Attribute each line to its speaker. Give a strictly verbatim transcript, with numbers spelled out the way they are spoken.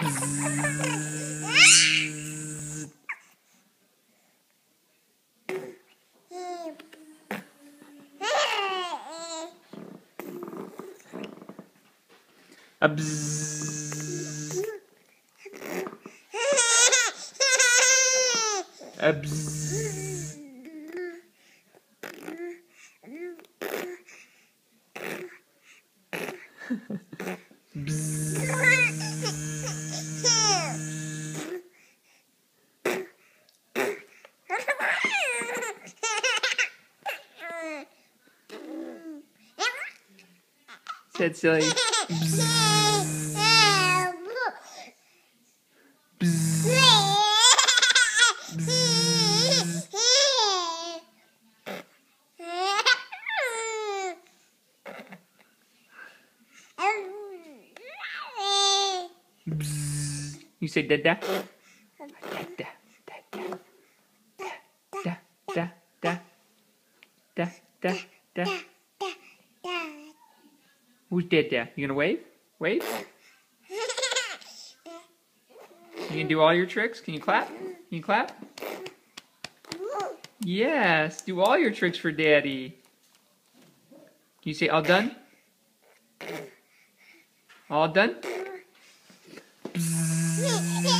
Speaker 1: A bzzz. A bzzz. Bzzz. Said silly. Bzzz. Bzzz. Bzzz. You say da da. Da da da da da da da da da. Who's da da? You gonna wave? Wave? You can do all your tricks? Can you clap? Can you clap? Yes, do all your tricks for Daddy. Can you say all done? All done? Bzzz.